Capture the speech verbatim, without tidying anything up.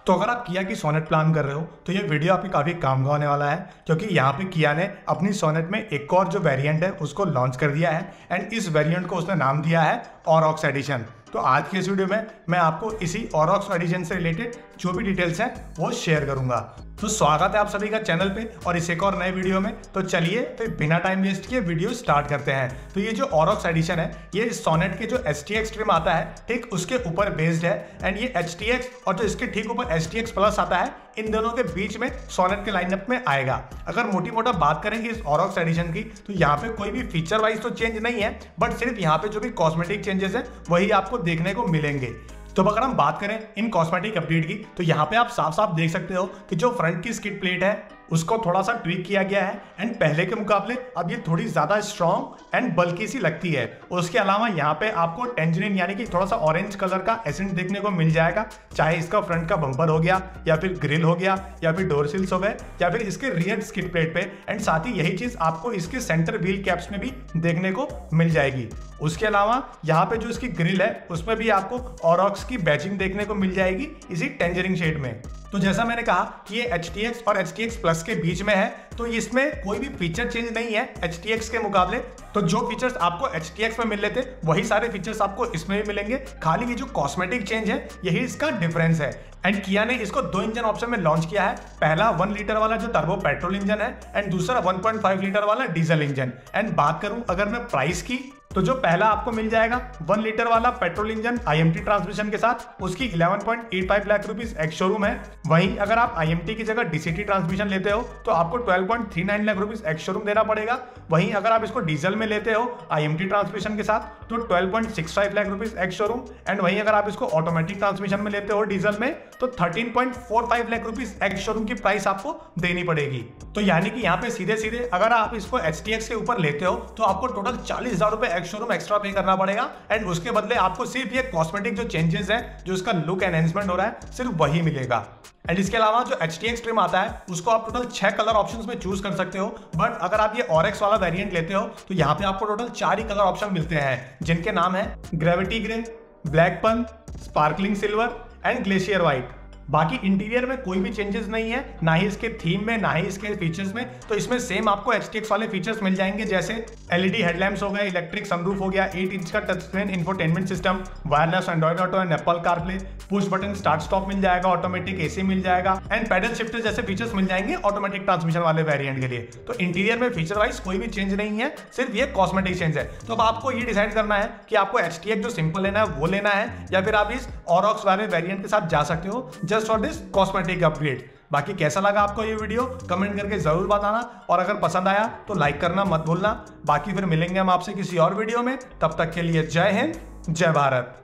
तो अगर आप किया की सोनेट प्लान कर रहे हो तो ये वीडियो आपकी काफ़ी काम का होने वाला है, क्योंकि यहाँ पे किया ने अपनी सोनेट में एक और जो वेरिएंट है उसको लॉन्च कर दिया है एंड इस वेरिएंट को उसने नाम दिया है ऑरॉक्स एडिशन। तो आज के इस वीडियो में मैं आपको इसी ऑरॉक्स एडिशन से रिलेटेड जो भी डिटेल्स हैं वो शेयर करूंगा। तो स्वागत है आप सभी का चैनल पे और इस एक और नए वीडियो में। तो चलिए फिर बिना टाइम वेस्ट किए वीडियो स्टार्ट करते हैं। तो ये जो ऑरॉक्स एडिशन है ये सोनेट के जो एच टी एक्स ट्रिम आता है ठीक उसके ऊपर बेस्ड है एंड ये एच टी एक्स और जो इसके ठीक ऊपर एच टी एक्स प्लस आता है इन दोनों के बीच में सोनेट के लाइनअप में आएगा। अगर मोटी मोटा बात करेंगे इस ऑरॉक्स एडिशन की तो यहाँ पे कोई भी फीचर वाइज तो चेंज नहीं है, बट सिर्फ यहाँ पे जो भी कॉस्मेटिक चेंजेस है वही आपको देखने को मिलेंगे। तो अगर हम बात करें इन कॉस्मेटिक अपडेट की तो यहाँ पे आप साफ साफ देख सकते हो कि जो फ्रंट की स्किड प्लेट है उसको थोड़ा सा ट्विक किया गया है एंड पहले के मुकाबले अब ये थोड़ी ज्यादा स्ट्रॉन्ग एंड बल्की सी लगती है। उसके अलावा यहाँ पे आपको टेंजरिन यानी कि थोड़ा सा ऑरेंज कलर का एसेंट देखने को मिल जाएगा, चाहे इसका फ्रंट का बम्पर हो गया या फिर ग्रिल हो गया या फिर डोरसिल्स हो गए या फिर इसके रियर स्किड प्लेट पे। एंड साथ ही यही चीज आपको इसके सेंटर व्हील कैप्स में भी देखने को मिल जाएगी। उसके अलावा यहाँ पे जो इसकी ग्रिल है उसमें भी आपको ऑरॉक्स की बैचिंग देखने को मिल जाएगी इसी टेंजरिंग शेड में। तो जैसा मैंने कहा कि ये एच टी एक्स और एच टी एक्स प्लस के बीच में है तो इसमें कोई भी फीचर चेंज नहीं है एच टी एक्स के मुकाबले। तो जो फीचर्स आपको एच टी एक्स में मिल रहे थे वही सारे फीचर्स आपको इसमें भी मिलेंगे, खाली ये जो कॉस्मेटिक चेंज है यही इसका डिफरेंस है। एंड किया ने इसको दो इंजन ऑप्शन में लॉन्च किया है, पहला वन लीटर वाला जो टर्बो पेट्रोल इंजन है एंड दूसरा वन पॉइंट फाइव लीटर वाला डीजल इंजन। एंड बात करूं अगर मैं प्राइस की तो जो पहला आपको मिल जाएगा वन लीटर वाला petrol engine I M T transmission के साथ उसकी eleven point eight five lakh rupees ex showroom है। वहीं अगर आप आई एम टी की जगह डी सी टी ट्रांसमिशन लेते हो तो आपको twelve point three nine lakh rupees ex showroom देना पड़ेगा। वहीं अगर आप इसको डीजल में लेते हो आई एम टी ट्रांसमिशन के साथ तो twelve point six five lakh rupees ex showroom. And वहीं अगर आप इसको ऑटोमेटिक ट्रांसमिशन में लेते हो डीजल में तो thirteen point four five lakh rupees ex showroom की प्राइस आपको देनी पड़ेगी। तो यानी कि यहाँ पे सीधे सीधे अगर आप इसको एच टी एक्स के ऊपर लेते हो तो आपको टोटल चालीस हजार रुपए एक्स शोरूम एक्स्ट्रा पे करना पड़ेगा एंड उसके बदले आपको सिर्फ ये कॉस्मेटिक जो चेंजेस है जो इसका लुक एनहेंसमेंट हो रहा है सिर्फ वही मिलेगा। एंड इसके अलावा जो एच टी एक्स ट्रिम आता है उसको आप टोटल छह कलर ऑप्शंस में चूज कर सकते हो, बट अगर आप ये ऑरेक्स वाला वेरिएंट लेते हो तो यहाँ पे आपको टोटल चार ही कलर ऑप्शन मिलते हैं जिनके नाम है gravity grey, black pearl, sparkling silver and glacier white. बाकी इंटीरियर में कोई भी चेंजेस नहीं है, ना ही इसके थीम में ना ही इसके फीचर्स में। तो इसमें सेम आपको एच टी एक्स वाले फीचर्स मिल जाएंगे जैसे एल ई डी हेडलैम्प्स हो गए, इलेक्ट्रिक सनरूफ हो गया, एट इंच का touch screen infotainment system, wireless Android Auto and Apple CarPlay, push button start stop मिल जाएगा, ऑटोमेटिक ए सी मिल जाएगा एंड पैडल शिफ्टर जैसे फीचर्स मिल जाएंगे ऑटोमेटिक ट्रांसमिशन वाले वेरिएंट के लिए। तो इंटीरियर में फीचर वाइज कोई भी चेंज नहीं है, सिर्फ ये कॉस्मेटिक चेंज है। तो अब आपको ये डिसाइड करना है कि आपको एच टी एक्स जो सिंपल लेना है वो लेना है या फिर आप इस ऑरॉक्स वाले वेरिएंट के साथ जा सकते हो just for this cosmetic upgrade. बाकी कैसा लगा आपको ये वीडियो कमेंट करके जरूर बताना और अगर पसंद आया तो लाइक करना मत भूलना। बाकी फिर मिलेंगे हम आपसे किसी और वीडियो में, तब तक के लिए जय हिंद जय भारत।